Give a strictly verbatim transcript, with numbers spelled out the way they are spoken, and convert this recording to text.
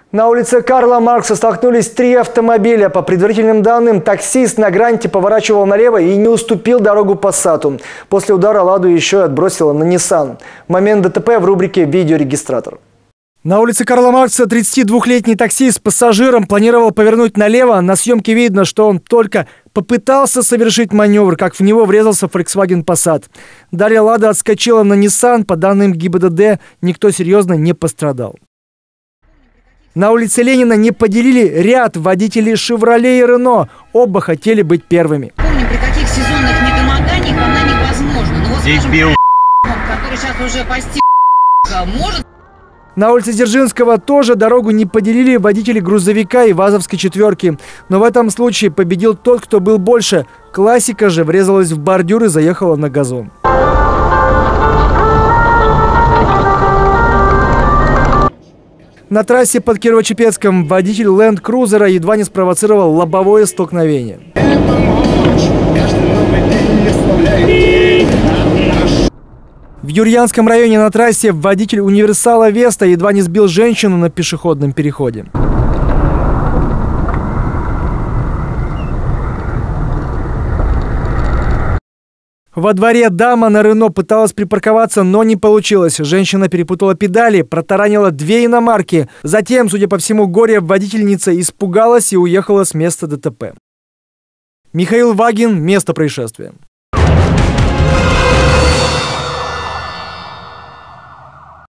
На улице Карла Маркса столкнулись три автомобиля. По предварительным данным, таксист на гранте поворачивал налево и не уступил дорогу Пассату. После удара «Ладу» еще и отбросило на Nissan. Момент ДТП в рубрике «Видеорегистратор». На улице Карла Маркса тридцатидвухлетний таксист с пассажиром планировал повернуть налево. На съемке видно, что он только попытался совершить маневр, как в него врезался Volkswagen Passat. Далее «Лада» отскочила на Nissan. По данным ГИБДД, никто серьезно не пострадал. На улице Ленина не поделили ряд водителей «Шевроле» и «Рено». Оба хотели быть первыми. Помним, при каких сезонных недомоганиях она невозможна. Ну вот скажем, который сейчас уже постиг, может. На улице Дзержинского тоже дорогу не поделили водители грузовика и ВАЗовской четверки. Но в этом случае победил тот, кто был больше. Классика же врезалась в бордюр и заехала на газон. На трассе под Кирово-Чепецком водитель ленд-крузера едва не спровоцировал лобовое столкновение. В Юрьянском районе на трассе водитель универсала «Веста» едва не сбил женщину на пешеходном переходе. Во дворе дама на «Рено» пыталась припарковаться, но не получилось. Женщина перепутала педали, протаранила две иномарки. Затем, судя по всему, горе-водительница испугалась и уехала с места ДТП. Михаил Вагин, место происшествия.